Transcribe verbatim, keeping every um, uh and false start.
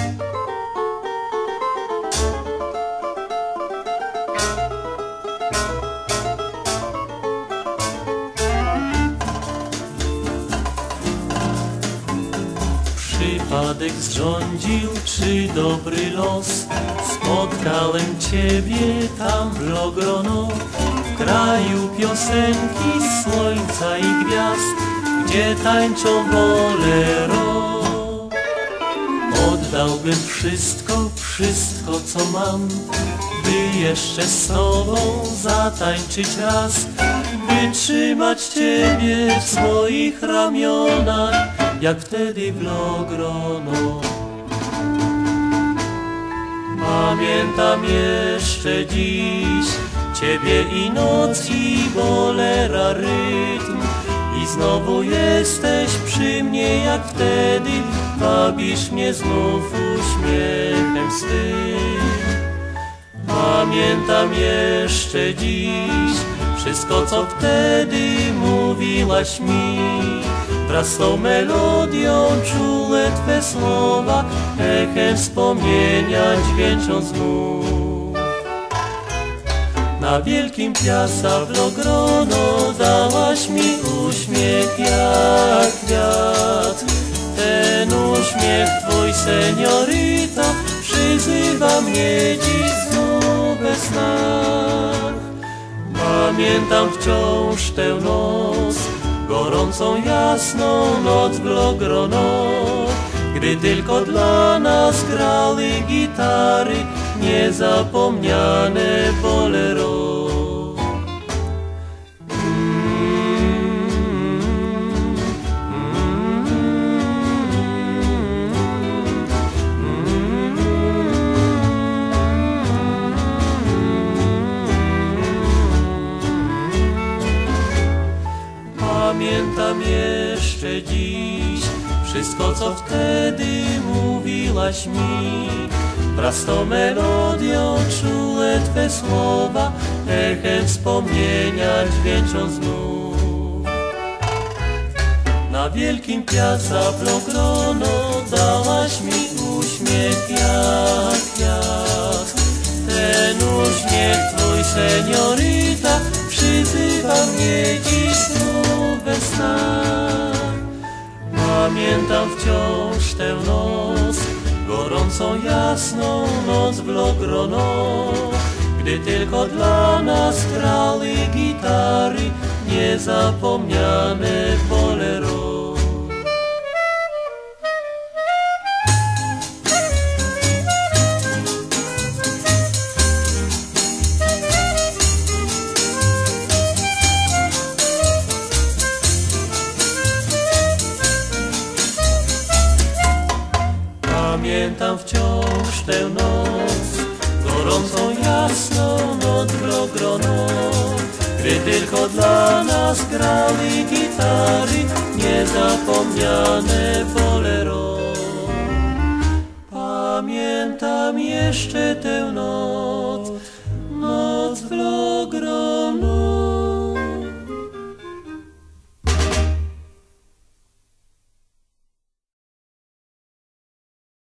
Przypadek zrządził, czy dobry los? Spotkałem Ciebie tam w Logrono, w kraju piosenki, słońca i gwiazd, gdzie tańczą bolero. Oddałbym wszystko, wszystko co mam, by jeszcze z Tobą zatańczyć raz, by trzymać Ciebie w swoich ramionach, jak wtedy w Logrono. Pamiętam jeszcze dziś Ciebie i noc, i bolera rytm, i znowu jesteś przy mnie jak wtedy, wabisz mnie znów uśmiechem swym. Pamiętam jeszcze dziś wszystko, co wtedy mówiłaś mi, wraz z tą melodią czule Twe słowa, echem wspomnienia dźwięczą znów. Na wielkim piasa w Logrono dałaś mi uśmiech jak kwiat. Ten uśmiech Twój, seniorita, przyzywa mnie dziś znów we snach. Pamiętam wciąż tę noc, gorącą, jasną noc w Logrono, gdy tylko dla nas grały gitary niezapomniane bolero. Pamiętam jeszcze dziś wszystko, co wtedy mówiłaś mi, wraz z tą melodią czule Twe słowa, echem wspomnienia dźwięczą znów. Na wielkim piasa w Logrono dałaś mi uśmiech jak kwiat. Ten uśmiech Twój, seniorita, przyzywa mnie dziś znów we snach. Pamiętam wciąż tę noc, gorącą, jasną noc w Logrono, gdy tylko dla nas grały gitary niezapomniane bolero. Pamiętam wciąż tę noc, gorącą, jasną noc w Logrono, gdy tylko dla nas grały gitary niezapomniane bolero. Pamiętam jeszcze tę noc,